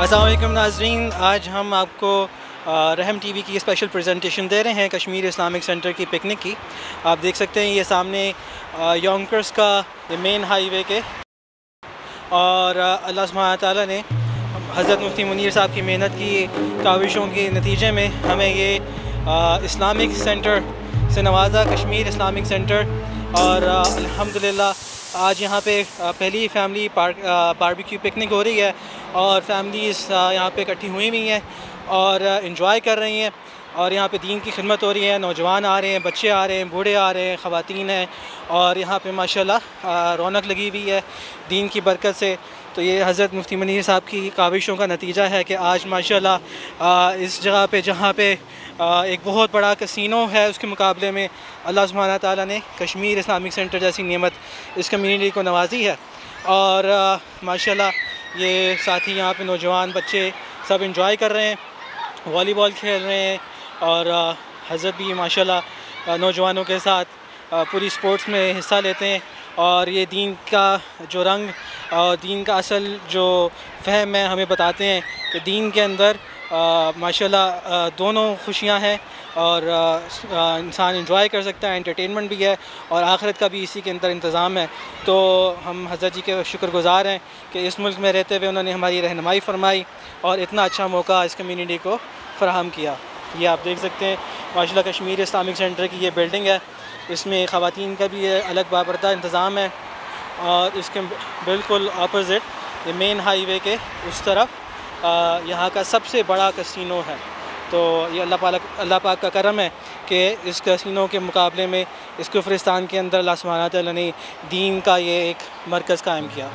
अस्सलाम वालेकुम नाज़रीन, आज हम आपको रहम टीवी की स्पेशल प्रेजेंटेशन दे रहे हैं कश्मीर इस्लामिक सेंटर की पिकनिक की। आप देख सकते हैं ये सामने योंकर्स का ये मेन हाईवे के और अल्लाह सुब्हानहू तआला ने हज़रत मुफ्ती मुनीर साहब की मेहनत की काविशों के नतीजे में हमें ये इस्लामिक सेंटर से नवाजा, कश्मीर इस्लामिक सेंटर। और अल्हम्दुलिल्लाह आज यहाँ पे पहली फैमिली बारबेक्यू पिकनिक हो रही है और फैमिलीज़ यहाँ पे इकट्ठी हुई हुई हैं और इन्जॉय कर रही हैं। और यहाँ पे दीन की खिदमत हो रही है, नौजवान आ रहे हैं, बच्चे आ रहे हैं, बूढ़े आ रहे हैं, ख़वातीन हैं और यहाँ पे माशाल्लाह रौनक लगी हुई है दीन की बरकत से। तो ये हज़रत मुफ्ती मुनीर साहब की काविशों का नतीजा है कि आज माशाल्लाह इस जगह पे जहाँ पे एक बहुत बड़ा कसिनो है उसके मुकाबले में अल्लाह सुब्हानहू तआला ने कश्मीर इस्लामिक सेंटर जैसी नेमत इस कम्युनिटी को नवाजी है। और माशाल्लाह ये साथी यहाँ पे नौजवान बच्चे सब इंजॉय कर रहे हैं, वॉलीबॉल खेल रहे हैं और हज़रत भी माशाल्लाह नौजवानों के साथ पूरी स्पोर्ट्स में हिस्सा लेते हैं। और ये दीन का जो रंग और दीन का असल जो फ़हम है हमें बताते हैं कि दीन के अंदर माशाल्लाह दोनों खुशियाँ हैं और इंसान एंजॉय कर सकता है, एंटरटेनमेंट भी है और आखिरत का भी इसी के अंदर इंतज़ाम है। तो हम हज़रत जी के शुक्रगुज़ार हैं कि इस मुल्क में रहते हुए उन्होंने हमारी रहनुमाई फरमाई और इतना अच्छा मौका इस कम्युनिटी को फ़राहम किया। ये आप देख सकते हैं माशाल्लाह कश्मीर इस्लामिक सेंटर की ये बिल्डिंग है, इसमें ख़वातीन का भी अलग बाबरदा इंतज़ाम है और इसके बिल्कुल अपोज़िट ये मेन हाईवे के उस तरफ यहाँ का सबसे बड़ा कसिनो है। तो ये अल्लाह पाक का करम है कि इस कसिनो के मुकाबले में इस कुफरिस्तान के अंदर अल्लाह सुब्हानहू तआला ने दीन का ये एक मरकज़ कायम किया।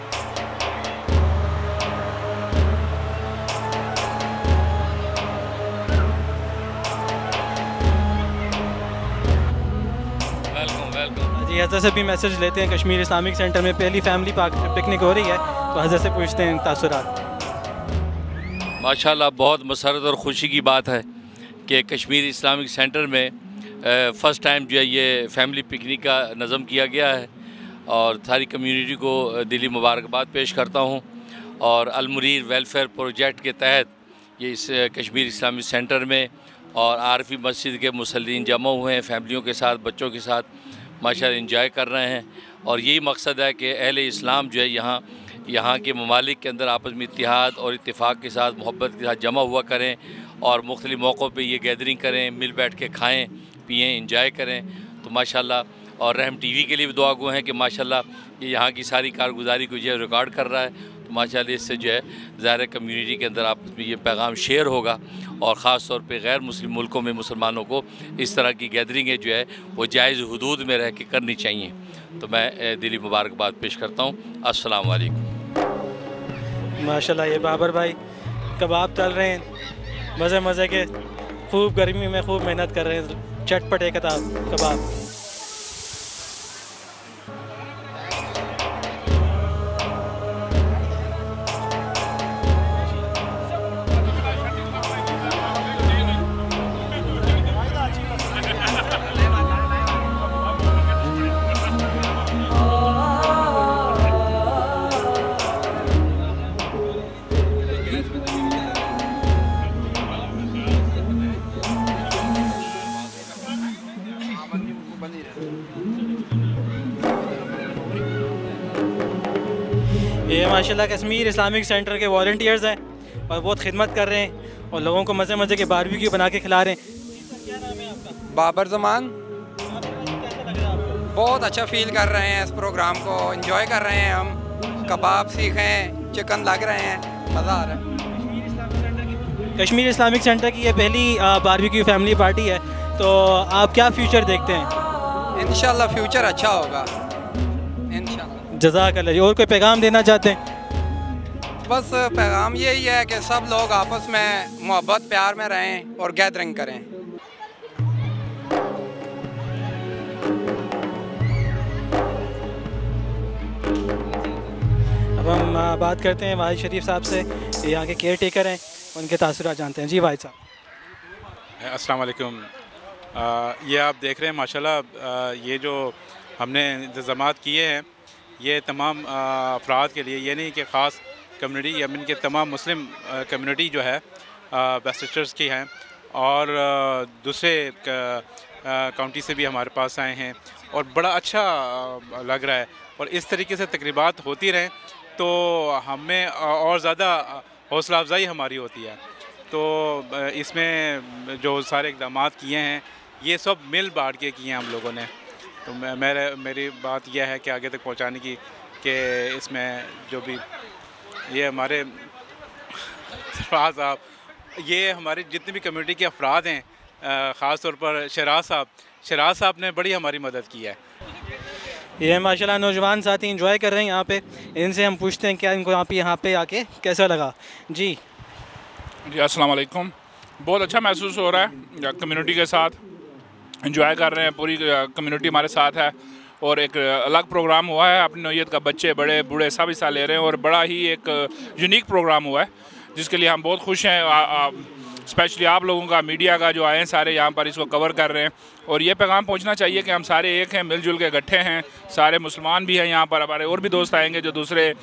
जी हज़रत से भी मैसेज लेते हैं। कश्मीर इस्लामिक सेंटर में पहली फैमिली पिकनिक हो रही है तो हज़रत से पूछते हैं तासुरात। माशाल्लाह बहुत मसरत और ख़ुशी की बात है कि कश्मीर इस्लामिक सेंटर में फ़र्स्ट टाइम जो है ये फैमिली पिकनिक का नज़म किया गया है और सारी कम्युनिटी को दिली मुबारकबाद पेश करता हूँ। और अल-मुनीर वेलफेयर प्रोजेक्ट के तहत ये इस कश्मीर इस्लामिक सेंटर में और आरफी मस्जिद के मुसल्लीन जमा हुए हैं, फैमिलियों के साथ, बच्चों के साथ माशाल्लाह इंजॉय कर रहे हैं। और यही मकसद है कि अहले इस्लाम जो है यहाँ के ममालिक के अंदर आपस में इत्तेहाद और इत्तेफाक के साथ, मोहब्बत के साथ जमा हुआ करें और मुख्तलिफ़ मौक़ों पे ये गैदरिंग करें, मिल बैठ के खाएँ पिएँ, इंजॉय करें। तो माशाल्लाह और रहम टीवी के लिए भी दुआ गो हैं कि माशाल्लाह ये यहाँ की सारी कारगुजारी को जो है रिकॉर्ड कर रहा है। तो माशाल्लाह इससे जो है ज़ाहिर कम्युनिटी के अंदर आपस में ये पैगाम शेयर होगा और ख़ास तौर पे गैर मुस्लिम मुल्कों में मुसलमानों को इस तरह की गैदरिंगें जो है वो जायज़ हुदूद में रह के करनी चाहिए। तो मैं दिली मुबारकबाद पेश करता हूँ। अस्सलाम वालेकुम। माशाल्लाह ये बाबर भाई कबाब तल रहे हैं, मज़े मज़े के, खूब गर्मी में खूब मेहनत कर रहे हैं, चटपटे कबाब। ये माशाल्लाह कश्मीर इस्लामिक सेंटर के वॉलंटियर्स हैं और बहुत खिदमत कर रहे हैं और लोगों को मज़े मज़े के बारबेक्यू बना के खिला रहे हैं। क्या नाम है आपका? बाबर ज़मान। बहुत अच्छा फील कर रहे हैं, इस प्रोग्राम को एंजॉय कर रहे हैं। हम कबाब सीख रहे हैं, चिकन लग रहे हैं, मज़ा आ रहा है। कश्मीर इस्लामिक सेंटर की ये पहली बारबेक्यू फैमिली पार्टी है, तो आप क्या फ्यूचर देखते हैं? इंशाल्लाह फ्यूचर अच्छा होगा इंशाल्लाह। जज़ाकल्लाह। और कोई पैगाम देना चाहते हैं? बस पैगाम यही है कि सब लोग आपस में मोहब्बत प्यार में रहें और गैदरिंग करें। अब हम बात करते हैं वाहिद शरीफ साहब से, यहाँ के केयर टेकर हैं, उनके तासुरात जानते हैं। जी वाहिद साहब। अस्सलाम वालेकुम। ये आप देख रहे हैं माशाल्लाह ये जो हमने इंतज़ामात किए हैं ये तमाम अफराद के लिए, ये नहीं कि ख़ास कम्युनिटी, यमन के तमाम मुस्लिम कम्युनिटी जो है वेस्टर्स की हैं और दूसरे काउंटी से भी हमारे पास आए हैं और बड़ा अच्छा लग रहा है। और इस तरीके से तकरीबात होती रहें तो हमें और ज़्यादा हौसला अफजाई हमारी होती है। तो इसमें जो सारे इक़दाम किए हैं ये सब मिल बांट के किए हैं हम लोगों ने। तो मेरी बात यह है कि आगे तक पहुंचाने की कि इसमें जो भी ये हमारे सरफराज साहब, ये हमारे जितने भी कम्युनिटी के अफराद हैं, ख़ास तौर पर शराज साहब ने बड़ी हमारी मदद की है। ये माशाल्लाह नौजवान साथी इंजॉय कर रहे हैं यहाँ पे। इनसे हम पूछते हैं क्या इनको यहाँ पे आके कैसा लगा। जी अस्सलाम वालेकुम। बहुत अच्छा महसूस हो रहा है, कम्युनिटी के साथ इंजॉय कर रहे हैं, पूरी कम्युनिटी हमारे साथ है और एक अलग प्रोग्राम हुआ है अपनी नौयत का, बच्चे बड़े बूढ़े सब हिस्सा ले रहे हैं और बड़ा ही एक यूनिक प्रोग्राम हुआ है जिसके लिए हम बहुत खुश हैं। स्पेशली आप लोगों का, मीडिया का जो आए हैं सारे यहाँ पर इसको कवर कर रहे हैं और ये पैगाम पहुँचना चाहिए कि हम सारे एक हैं, मिलजुल के इकट्ठे हैं, सारे मुसलमान भी हैं यहाँ पर, हमारे और भी दोस्त आएंगे जो दूसरे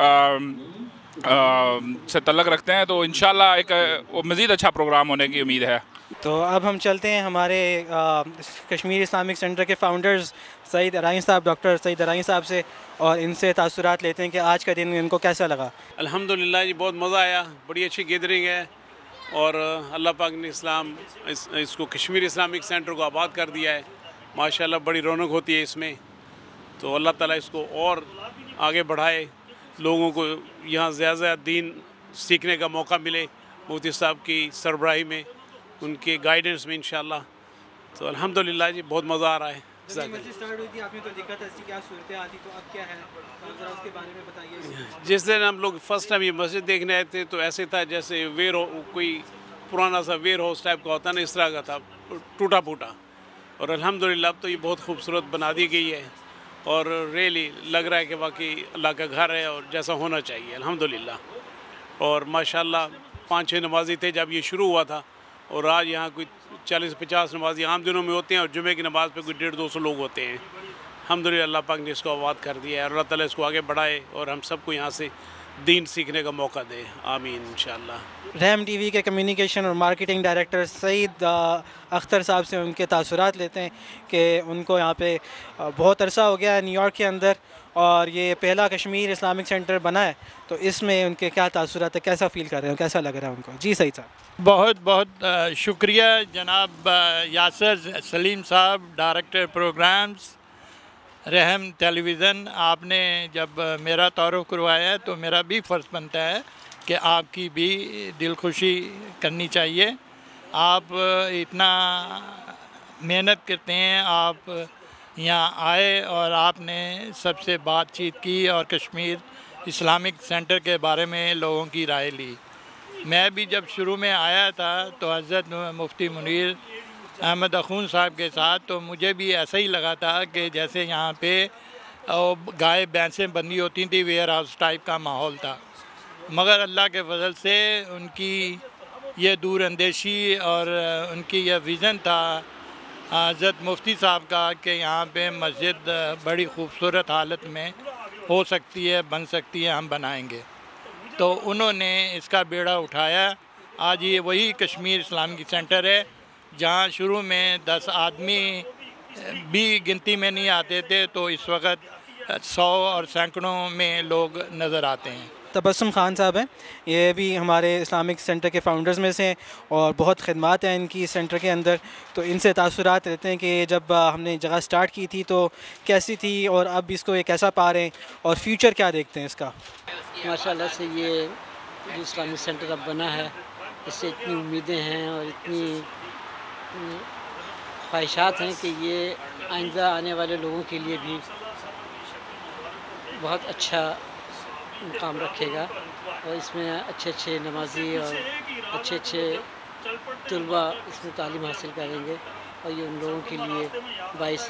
से तल्लक रखते हैं। तो इंशाल्लाह एक मज़ीद अच्छा प्रोग्राम होने की उम्मीद है। तो अब हम चलते हैं हमारे कश्मीर इस्लामिक सेंटर के फाउंडर्स सईद अराइन साहब, डॉक्टर सईद अराइन साहब से, और इनसे तासुरात लेते हैं कि आज का दिन इनको कैसा लगा। अल्हम्दुलिल्लाह जी, बहुत मज़ा आया, बड़ी अच्छी गैदरिंग है और अल्लाह पाक ने इसको कश्मीर इस्लामिक सेंटर को आबाद कर दिया है। माशाल्लाह बड़ी रौनक होती है इसमें, तो अल्लाह ताला इसको और आगे बढ़ाए, लोगों को यहाँ ज़्यादा दीन सीखने का मौका मिले मुफ्ती साहब की सरबराही में, उनके गाइडेंस में इंशाल्लाह। तो अल्हम्दुलिल्लाह जी बहुत मज़ा आ रहा है। स्टार्ट हुई थी आपने तो देखा था क्या सूरत आती, तो अब क्या है ज़रा उसके बारे में बताइए। जिस दिन हम लोग फर्स्ट टाइम ये मस्जिद देखने आए थे तो ऐसे था जैसे कोई पुराना सा वेयर हाउस टाइप का होता ना, इस तरह का था, टूटा फूटा। और अल्हम्दुलिल्लाह अब तो ये बहुत खूबसूरत बना दी गई है और रियली लग रहा है कि वाकई अल्लाह का घर है और जैसा होना चाहिए अल्हम्दुलिल्लाह। और माशाल्लाह 5-6 नमाजी थे जब ये शुरू हुआ था और आज यहाँ कोई 40-50 नमाजी आम दिनों में होते हैं और जुमे की नमाज़ पे कोई 150-200 लोग होते हैं। अल्हम्दुलिल्लाह अल्लाह पाक ने इसको आबाद कर दिया है और अल्लाह ताला इसको आगे बढ़ाए और हम सबको यहाँ से दीन सीखने का मौका दे, आमीन इंशाअल्लाह। रहम टीवी के कम्युनिकेशन और मार्केटिंग डायरेक्टर सईद अख्तर साहब से उनके तासुरात लेते हैं कि उनको यहाँ पे बहुत अरसा हो गया है न्यूयॉर्क के अंदर और ये पहला कश्मीर इस्लामिक सेंटर बना है, तो इसमें उनके क्या तासुरात है, कैसा फ़ील कर रहे हैं, कैसा लग रहा है उनको। जी सईद साहब। बहुत बहुत शुक्रिया जनाब यासर सलीम साहब, डायरेक्टर प्रोग्राम्स रहम टेलीविज़न। आपने जब मेरा तारुफ करवाया तो मेरा भी फ़र्ज़ बनता है कि आपकी भी दिल खुशी करनी चाहिए। आप इतना मेहनत करते हैं, आप यहाँ आए और आपने सबसे बातचीत की और कश्मीर इस्लामिक सेंटर के बारे में लोगों की राय ली। मैं भी जब शुरू में आया था तो हज़रत मुफ्ती मुनीर अहमद अखून साहब के साथ, तो मुझे भी ऐसा ही लगा था कि जैसे यहाँ पे गाय भैंसें बंदी होती थी, वेयर हाउस टाइप का माहौल था। मगर अल्लाह के फजल से उनकी ये दूर अंदेशी और उनकी यह विज़न था हज़रत मुफ्ती साहब का कि यहाँ पे मस्जिद बड़ी ख़ूबसूरत हालत में हो सकती है, बन सकती है, हम बनाएंगे। तो उन्होंने इसका बेड़ा उठाया। आज ये वही कश्मीर इस्लामिक सेंटर है जहाँ शुरू में 10 आदमी भी गिनती में नहीं आते थे, तो इस वक्त 100 और सैकड़ों में लोग नज़र आते हैं। तबस्सुम खान साहब हैं, ये भी हमारे इस्लामिक सेंटर के फाउंडर्स में से हैं और बहुत खिदमत हैं इनकी इस सेंटर के अंदर। तो इनसे तासुरात रहते हैं कि जब हमने जगह स्टार्ट की थी तो कैसी थी और अब इसको ये कैसा पा रहे हैं और फ्यूचर क्या देखते हैं इसका। माशाल्लाह से ये जो इस्लामिक सेंटर अब बना है, इससे इतनी उम्मीदें हैं और इतनी ख्वाहिशात हैं कि ये आइंदा आने वाले लोगों के लिए भी बहुत अच्छा मुकाम रखेगा और इसमें अच्छे अच्छे नमाजी और अच्छे अच्छे तलबा इसमें तालीम हासिल करेंगे और ये उन लोगों के लिए बाइस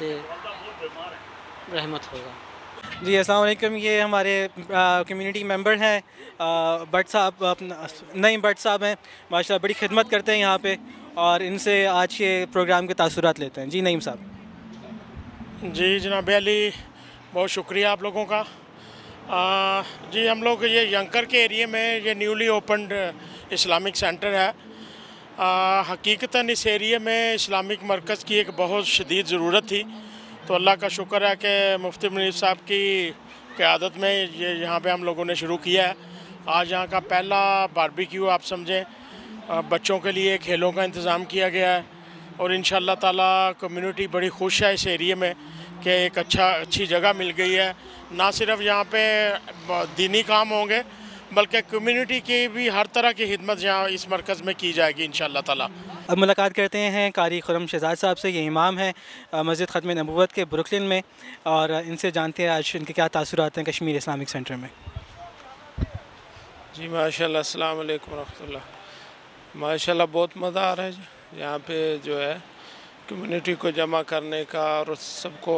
रहमत होगा। जी अस्सलाम वालेकुम। ये हमारे कम्युनिटी मेंबर हैं भट्ट साहब, नईम भट्ट साहब हैं, माशाल्लाह बड़ी खिदमत करते हैं यहाँ पे और इनसे आज के प्रोग्राम के तासुरात लेते हैं। जी नईम साहब। जी जनाब अली, बहुत शुक्रिया आप लोगों का। जी हम लोग ये यंकर के एरिया में ये न्यूली ओपन्ड इस्लामिक सेंटर है। हकीकतन इस एरिया में इस्लामिक मरकज़ की एक बहुत शदीद ज़रूरत थी, तो अल्लाह का शुक्र है कि मुफ्ती मुनीर साहब की क़यादत में ये यहाँ पे हम लोगों ने शुरू किया है। आज यहाँ का पहला बारबेक्यू आप समझें, बच्चों के लिए खेलों का इंतज़ाम किया गया है और इंशाअल्लाह ताला कम्युनिटी बड़ी खुश है इस एरिया में कि एक अच्छी जगह मिल गई है। ना सिर्फ यहाँ पे दीनी काम होंगे बल्कि कम्युनिटी की भी हर तरह की खिदमत यहाँ इस मरकज़ में की जाएगी इंशाअल्लाह ताला। अब मुलाकात करते हैं कारी खुरम शहजाद साहब से। ये इमाम हैं मस्जिद ख़त्म नबूवत के ब्रुकलिन में, और इनसे जानते हैं आज इनके क्या तासुरात हैं कश्मीर इस्लामिक सेंटर में। जी माशाल्लाह, अस्सलाम वालेकुम रहमतुल्लाह। माशाल्लाह बहुत मज़ा आ रहा है यहाँ पे जो है कम्युनिटी को जमा करने का, और सबको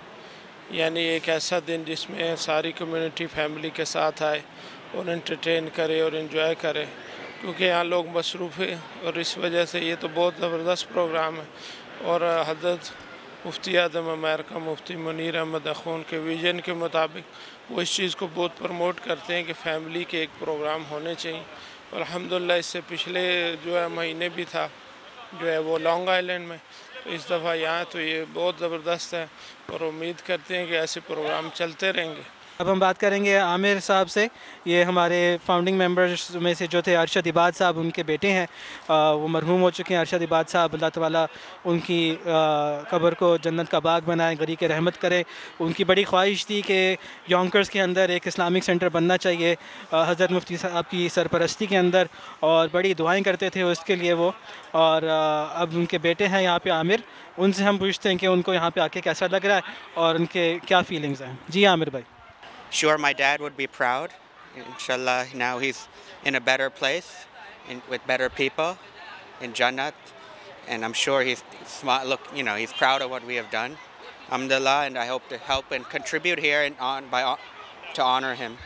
यानी एक ऐसा दिन जिसमें सारी कम्युनिटी फैमिली के साथ आए और एंटरटेन करे और इन्जॉय करे, क्योंकि यहाँ लोग मसरूफ़ हैं और इस वजह से ये तो बहुत ज़बरदस्त प्रोग्राम है। और हज़रत मुफ्ती आज़म अमेरिका मुफ्ती मुनीर अहमद अख़ून के विज़न के मुताबिक वो इस चीज़ को बहुत प्रमोट करते हैं कि फ़ैमिली के एक प्रोग्राम होने चाहिए। और अल्हम्दुलिल्लाह इससे पिछले जो है महीने भी था जो है वो लॉन्ग आइलैंड में, तो इस दफ़ा यहाँ तो ये बहुत ज़बरदस्त है और उम्मीद करते हैं कि ऐसे प्रोग्राम चलते रहेंगे। अब हम बात करेंगे आमिर साहब से। ये हमारे फाउंडिंग मेंबर्स में से जो थे अरशद इबाद साहब, उनके बेटे हैं। वो मरहूम हो चुके हैं अरशद इबाद साहब। अल्लाह ताला उनकी कब्र को जन्नत का बाग बनाए, गरी के रहमत करे। उनकी बड़ी ख्वाहिश थी कि योंकर्स के अंदर एक इस्लामिक सेंटर बनना चाहिए हज़रत मुफ्ती साहब की सरपरस्ती के अंदर, और बड़ी दुआएं करते थे उसके लिए वो। और अब उनके बेटे हैं यहाँ पे आमिर, उनसे हम पूछते हैं कि उनको यहाँ पे आके कैसा लग रहा है और उनके क्या फीलिंग्स हैं। जी आमिर भाई। Sure, my dad would be proud. Inshallah, now he's in a better place, with better people, in Jannat, and I'm sure he's smart. Look, you know, he's proud of what we have done. Alhamdulillah, and I hope to help and contribute here and to honor him.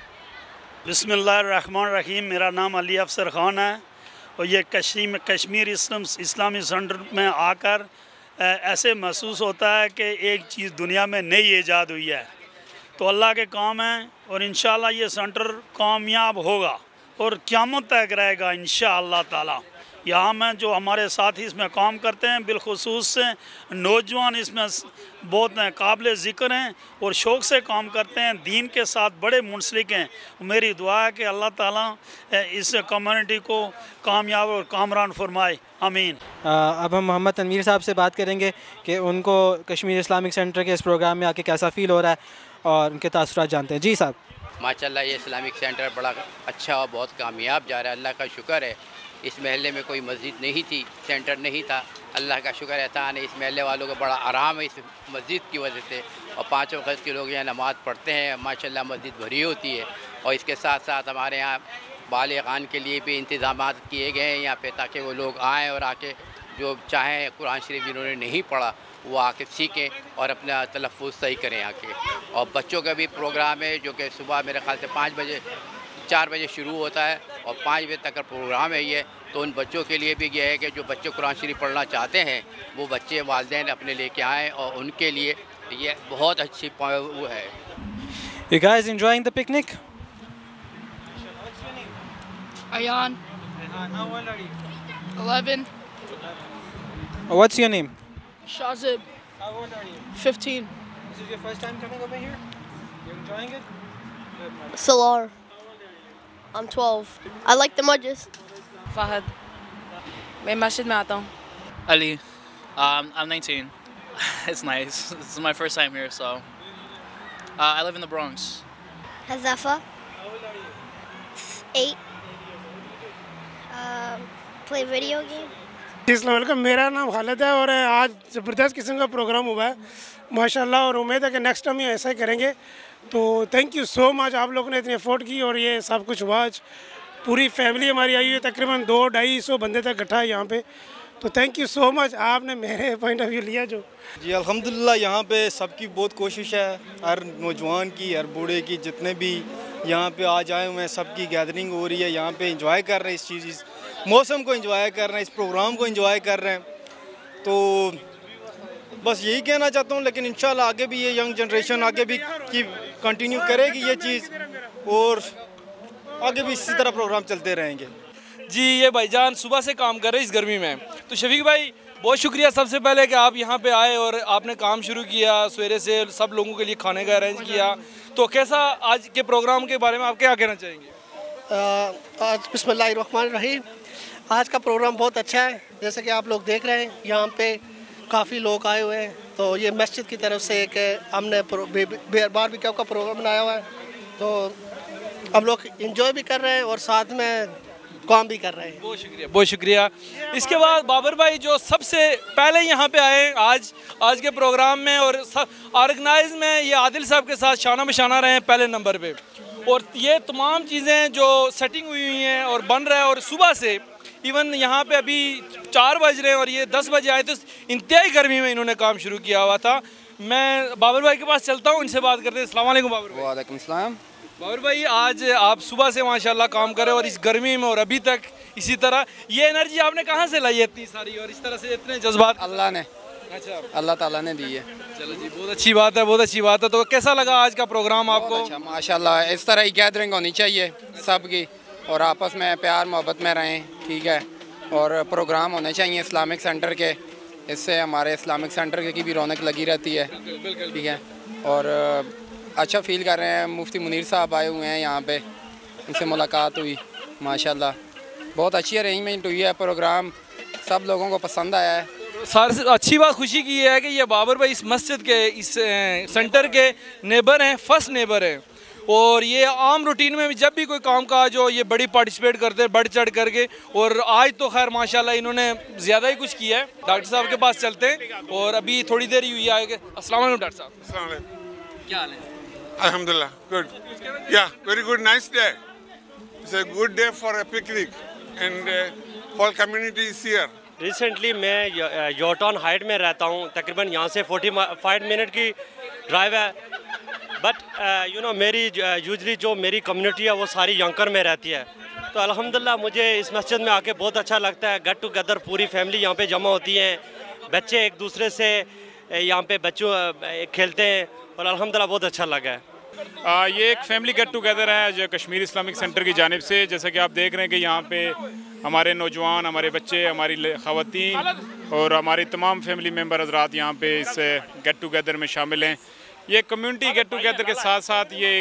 बिस्मिल्लाहिर्रहमानिर्रहीम। मेरा नाम अली अफसर ख़ान है और ये कश्मीर इस्लामी centre में आकर ऐसे महसूस होता है कि एक चीज़ दुनिया में नई ईजाद हुई है, तो अल्लाह के काम है और इंशाअल्लाह ये सेंटर कामयाब होगा और क़यामत तक रहेगा इंशाअल्लाह ताला। यहाँ में जो हमारे साथी इसमें काम करते हैं, बिलखुसूस से नौजवान इसमें बहुत काबिल ज़िक्र हैं और शौक़ से काम करते हैं, दीन के साथ बड़े मुंसलिक हैं। मेरी दुआ है कि अल्लाह ताला इस कम्युनिटी को कामयाब और कामरान फरमाए, आमीन। अब हम मोहम्मद तनवीर साहब से बात करेंगे कि उनको कश्मीर इस्लामिक सेंटर के इस प्रोग्राम में आके कैसा फ़ील हो रहा है और उनके तासुरात जानते हैं। जी साहब। माशाल्लाह ये इस्लामिक सेंटर बड़ा अच्छा और बहुत कामयाब जा रहा है, अल्लाह का शुक्र है। इस महल्ले में कोई मस्जिद नहीं थी, सेंटर नहीं था, अल्लाह का शुक्र एहसान है। इस महल्ले वालों को बड़ा आराम है इस मस्जिद की वजह से, और 5 वक्त के लोग यहाँ नमाज़ पढ़ते हैं। माशाल्लाह मस्जिद भरी होती है, और इसके साथ साथ हमारे यहाँ बालिग़ान के लिए भी इंतज़ाम किए गए हैं यहाँ पे, ताकि वो लोग आएँ और आके जो चाहें कुरान शरीफ जिन्होंने नहीं पढ़ा वो आके सीखें और अपना तलफ़्फ़ुज़ सही करें आके। और बच्चों का भी प्रोग्राम है जो कि सुबह मेरे ख़्याल से 4 बजे शुरू होता है और 5 बजे तक का प्रोग्राम है ये। तो उन बच्चों के लिए भी ये है कि जो बच्चे कुरान शरीफ पढ़ना चाहते हैं वो बच्चे वालिदैन अपने लेके आएँ, और उनके लिए ये बहुत अच्छी वो है। You guys enjoying the picnic? Ayan. How old are you? 11. What's your name? Shazib. How old are you? 15. This is your first time coming over here? You're enjoying it? Good. Salar. I'm 12. I like the Mudges. Fahad. मैं मस्जिद में आता हूँ. Ali. I'm 19. It's nice. This is my first time here, so. I live in the Bronx. Hazafa. How old are you? 8. Play video game. अस्सलाम वालेकुम। मेरा नाम खालिद है और आज ज़बरदस्त किस्म का प्रोग्राम हुआ है माशाल्लाह, और उम्मीद है कि नेक्स्ट टाइम ये ऐसा ही करेंगे। तो थैंक यू सो मच, आप लोगों ने इतनी एफर्ट की और ये सब कुछ हुआ। आज पूरी फैमिली हमारी आई हुई है, तकरीबन 200-250 बंदे तक इकट्ठा है यहाँ पे। तो थैंक यू सो मच, आपने मेरे पॉइंट ऑफ व्यू लिया जो। जी अल्हम्दुलिल्लाह, यहाँ पे सबकी बहुत कोशिश है, हर नौजवान की, हर बूढ़े की, जितने भी यहाँ पे आज आए हुए हैं सबकी गैदरिंग हो रही है। यहाँ पे एंजॉय कर रहे हैं, इस चीज़, इस मौसम को एंजॉय कर रहे हैं, इस प्रोग्राम को एंजॉय कर रहे हैं। तो बस यही कहना चाहता हूँ, लेकिन इंशाल्लाह आगे भी ये यंग जनरेशन आगे भी कंटिन्यू करेगी ये चीज़। और आगे भी इसी तरह प्रोग्राम चलते रहेंगे। जी, ये भाईजान सुबह से काम कर रहे हैं इस गर्मी में। तो शफीक भाई बहुत शुक्रिया सबसे पहले कि आप यहाँ पे आए और आपने काम शुरू किया, सवेरे से सब लोगों के लिए खाने का अरेंज किया। तो कैसा आज के प्रोग्राम के बारे में आप क्या कहना चाहेंगे? आज बिस्मिल्लाहिर्रहमानिर्रहीम, आज का प्रोग्राम बहुत अच्छा है। जैसे कि आप लोग देख रहे हैं यहाँ पे काफ़ी लोग आए हुए हैं। तो ये मस्जिद की तरफ से एक हमने बारबेक्यू का प्रोग्राम बनाया हुआ है, तो हम लोग इंजॉय भी कर रहे हैं और साथ में काम भी कर रहे हैं। बहुत शुक्रिया। इसके बाद बाबर भाई जो सबसे पहले यहाँ पे आए आज के प्रोग्राम में और सब ऑर्गेनाइज में, ये आदिल साहब के साथ शाना बशाना रहे हैं पहले नंबर पे। और ये तमाम चीज़ें जो सेटिंग हुई हैं और बन रहा है, और सुबह से इवन यहाँ पे अभी 4 बज रहे हैं और ये 10 बजे आए, तो इंतहाई गर्मी में इन्होंने काम शुरू किया हुआ था। मैं बाबर भाई के पास चलता हूँ, इनसे बात करते हैं। अस्सलाम वालेकुम बाबर भाई। वालेकुम सलाम। बाबर भाई आज आप सुबह से माशाल्लाह काम कर रहे हो और इस गर्मी में और अभी तक इसी तरह, ये एनर्जी आपने कहाँ से लाई है इतनी सारी और इस तरह से इतने जज्बात? अल्लाह ने, अच्छा, अल्लाह ताला ने दी है। चलो जी, बहुत अच्छी बात है, बहुत अच्छी बात है। तो कैसा लगा आज का प्रोग्राम आपको? अच्छा, माशाल्लाह इस तरह ही गैदरिंग होनी चाहिए सबकी और आपस में प्यार मोहब्बत में रहें, ठीक है। और प्रोग्राम होने चाहिए इस्लामिक सेंटर के, इससे हमारे इस्लामिक सेंटर की भी रौनक लगी रहती है, ठीक है। और अच्छा फील कर रहे हैं। मुफ्ती मुनीर साहब आए हुए हैं यहाँ पे, उनसे मुलाकात हुई, माशाल्लाह बहुत अच्छी अरेंजमेंट हुई है। प्रोग्राम सब लोगों को पसंद आया है। सारे से अच्छी बात खुशी की है कि ये बाबर भाई इस मस्जिद के, इस सेंटर के नेबर हैं, फर्स्ट नेबर हैं। और ये आम रूटीन में भी जब भी कोई काम काज हो ये बड़ी पार्टिसिपेट करते हैं, बढ़ चढ़ करके। और आज तो खैर माशाल्लाह इन्होंने ज़्यादा ही कुछ किया है। डॉक्टर साहब के पास चलते हैं और अभी थोड़ी देर ही हुई आएगा। अस्सलाम वालेकुम डॉक्टर साहब। अस्सलाम वालेकुम। क्या हाल है? Alhamdulillah, good. Yeah, very good, nice day. It's a good day for a picnic and whole community is here. Recently मैं योटाउन हाइट में रहता हूँ, तकरीबन यहाँ से 45 मिनट की ड्राइव है। बट यू नो मेरी यूजली जो मेरी कम्युनिटी है वो सारी यंकर में रहती है। तो अल्हम्दुलिल्लाह मुझे इस मस्जिद में आके बहुत अच्छा लगता है। गेट टुगेदर पूरी फैमिली यहाँ पे जमा होती है, बच्चे एक दूसरे से यहाँ पे बच्चों खेलते हैं और अल्हम्दुलिल्लाह बहुत अच्छा लगा है। ये एक फैमिली गेट टुगेदर है जो कश्मीर इस्लामिक सेंटर की जानिब से। जैसा कि आप देख रहे हैं कि यहाँ पे हमारे नौजवान, हमारे बच्चे, हमारी ख़वातीन और हमारी तमाम फैमिली मेम्बर हज़रात यहाँ पे इस गेट टुगेदर में शामिल हैं। ये कम्युनिटी गेट टुगेदर के साथ साथ ये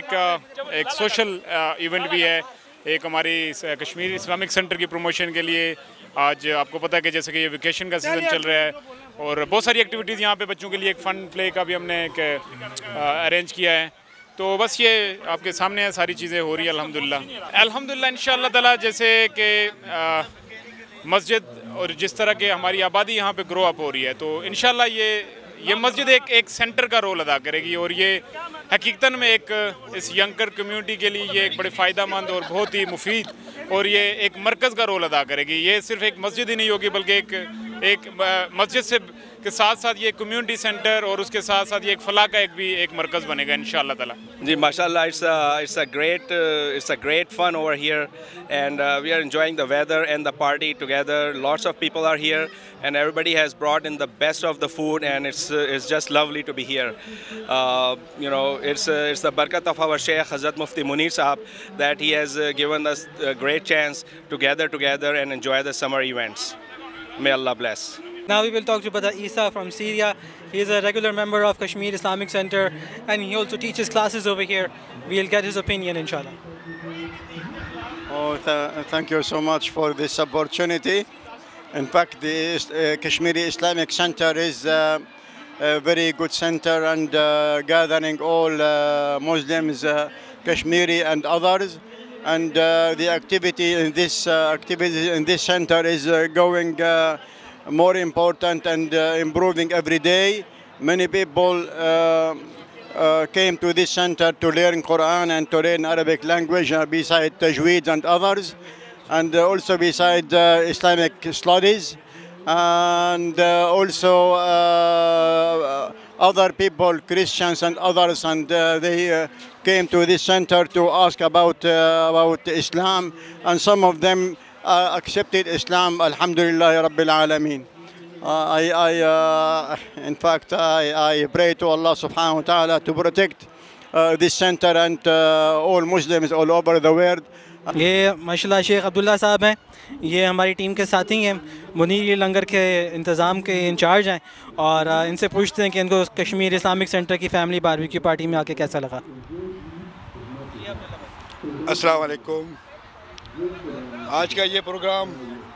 एक सोशल इवेंट भी है। एक हमारी कश्मीर इस्लामिक सेंटर की प्रमोशन के लिए आज आपको पता है कि जैसे कि ये वेकेशन का सीज़न चल रहा है और बहुत सारी एक्टिविटीज़ यहाँ पे बच्चों के लिए, एक फ़न प्ले का भी हमने एक अरेंज किया है। तो बस ये आपके सामने है, सारी चीज़ें हो रही है अल्हम्दुलिल्लाह इंशाअल्लाह ताला। जैसे कि मस्जिद और जिस तरह के हमारी आबादी यहाँ पे ग्रो अप हो रही है, तो इंशाअल्लाह ये मस्जिद एक सेंटर का रोल अदा करेगी और ये हकीकतन में इस यंगर कम्युनिटी के लिए ये एक बड़े फ़ायदेमंद और बहुत ही मुफीद और ये एक मरकज़ का रोल अदा करेगी। ये सिर्फ एक मस्जिद ही नहीं होगी बल्कि एक मस्जिद से के साथ साथ ये कम्युनिटी सेंटर और उसके साथ साथ ये एक फलाह का एक मरकज़ बनेगा इंशाअल्लाह ताला। जी माशाल्लाह, it's a great fun over here and we are enjoying the weather and the party together. Lots of people are here and everybody has brought in the best of the food and it's just lovely to be here. You know, it's the barakat of our Sheikh Hazrat Mufti Munir Sahab that he has given us a great chance to gather together and enjoy the summer events. May Allah bless. Now we will talk to Brother Isa from Syria. He is a regular member of Kashmir Islamic Center and he also teaches classes over here. We'll get his opinion inshallah. Oh, thank you so much for this opportunity. In fact, the Kashmiri Islamic Center is a very good center and gathering all Muslims, Kashmiri and others. And the activity in this center is going more important and improving every day. Many people came to this center to learn Quran and to learn Arabic language beside Tajweed and others, and also beside Islamic studies, and also other people, Christians and others, and they came to this center to ask about Islam, and some of them accepted Islam, Alhamdulillah Rabbil Alameen. In fact, I pray to Allah subhanahu wa ta'ala to protect this center and all Muslims all over the world. ये माशाल्लाह शेख अब्दुल्ला साहब हैं, ये हमारी team के साथी हैं, मुनीर लंगर के इंतज़ाम के इंचार्ज हैं, और इनसे पूछते हैं कि इनको कश्मीर इस्लामिक सेंटर की फ़ैमिली बारबेक्यू पार्टी में आके कैसा लगा। अस्सलाम वालेकुम। आज का ये प्रोग्राम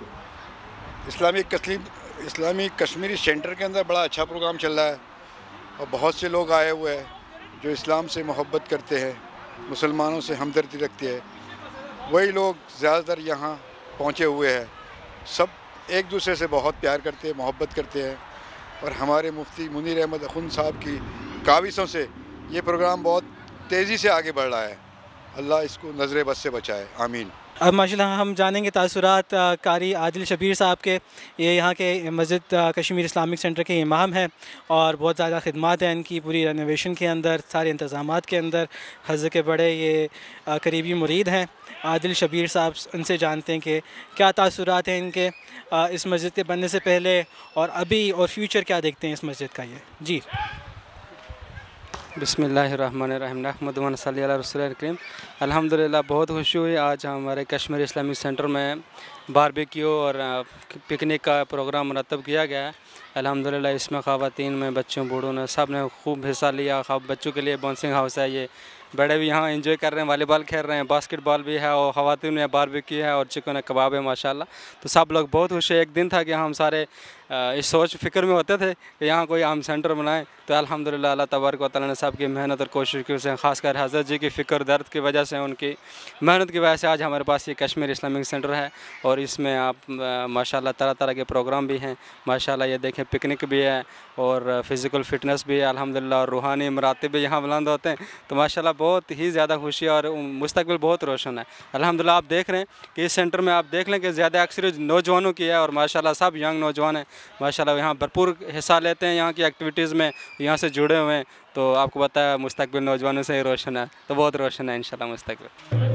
इस्लामिक कश्मीरी सेंटर के अंदर बड़ा अच्छा प्रोग्राम चल रहा है और बहुत से लोग आए हुए हैं जो इस्लाम से मोहब्बत करते हैं, मुसलमानों से हमदर्दी रखते हैं। वही लोग ज़्यादातर यहाँ पहुँचे हुए हैं। सब एक दूसरे से बहुत प्यार करते हैं, मोहब्बत करते हैं, और हमारे मुफ्ती मुनीर अहमद अखुन साहब की काविशों से ये प्रोग्राम बहुत तेज़ी से आगे बढ़ रहा है। अल्लाह इसको नज़र बद से बचाए, आमीन। अब माशाल्लाह हम जानेंगे तासुरात कारी आदिल शबीर साहब के। ये यहाँ के मस्जिद कश्मीर इस्लामिक सेंटर के इमाम हैं और बहुत ज़्यादा खिदमत हैं इनकी पूरी रेनोवेशन के अंदर, सारे इंतज़ामात के अंदर। हज़रत के बड़े ये करीबी मुरीद हैं आदिल शबीर साहब, उनसे जानते हैं कि क्या तासुरात हैं इनके इस मस्जिद के बनने से पहले और अभी, और फ्यूचर क्या देखते हैं इस मस्जिद का। ये जी बिस्मिल्लाहिर्रहमानिर्रहीम नहमदुहु व नसल्ली अला रसूलिल करीम। अल्हम्दुलिल्लाह बहुत खुशी हुई आज हमारे कश्मीर इस्लामिक सेंटर में बारबेक्यू और पिकनिक का प्रोग्राम मुरतब किया गया है। अल्हम्दुलिल्लाह इसमें ख़वातीन में, बच्चों, बूढ़ों ने सब ने खूब हिस्सा लिया। बच्चों के लिए बाउंसिंग हाउस है, ये बड़े भी यहाँ एंजॉय कर रहे हैं, वॉलीबॉल खेल रहे हैं, बास्केटबॉल भी है, और ख़वातीन में बारबेक्यू है और चिकन कबाब है माशाल्लाह। तो सब लोग बहुत खुश है। एक दिन था कि हम सारे इस सोच फ़िक्र में होते थे कि यहाँ कोई हम सेंटर बनाएं, तो अल्हम्दुलिल्लाह अल्लाह तबारक व तआला ने सबकी मेहनत और कोशिश की से, ख़ासकर हज़रत जी की फ़िक्र दर्द की वजह से, उनकी मेहनत की वजह से आज हमारे पास ये कश्मीर इस्लामिक सेंटर है। और इसमें आप माशाल्लाह तरह तरह के प्रोग्राम भी हैं माशाल्लाह। ये देखें पिकनिक भी है और फ़िज़िकल फ़िटनेस भी है अल्हम्दुलिल्लाह, और रूहानी मरातिब भी यहाँ बुलंद होते हैं। तो माशाल्लाह बहुत ही ज़्यादा खुशी और मुस्तकबिल बहुत रोशन है अल्हम्दुलिल्लाह। आप देख रहे हैं कि इस सेंटर में आप देख लें कि ज़्यादा अक्सर नौजवानों की है, और माशाल्लाह सब यंग नौजवान हैं माशाल्लाह, यहाँ भरपूर हिस्सा लेते हैं यहाँ की एक्टिविटीज़ में, यहाँ से जुड़े हुए हैं। तो आपको बताया मुस्तकबिल नौजवानों से ही रोशन है, तो बहुत रोशन है इंशाल्लाह मुस्तकबिल।